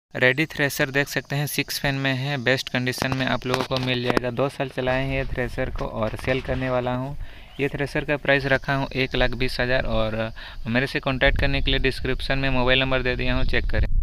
Ready thresher देख सकते हैं 6 फैन में है, बेस्ट कंडीशन में आप लोगों को मिल जाएगा। 2 साल चलाए हैं ये थ्रेसर को और सेल करने वाला हूँ। ये थ्रेसर का प्राइस रखा हूँ 1,20,000 और मेरे से कांटेक्ट करने के लिए डिस्क्रिप्शन में मोबाइल नंबर दे दिया हूँ, चेक करें।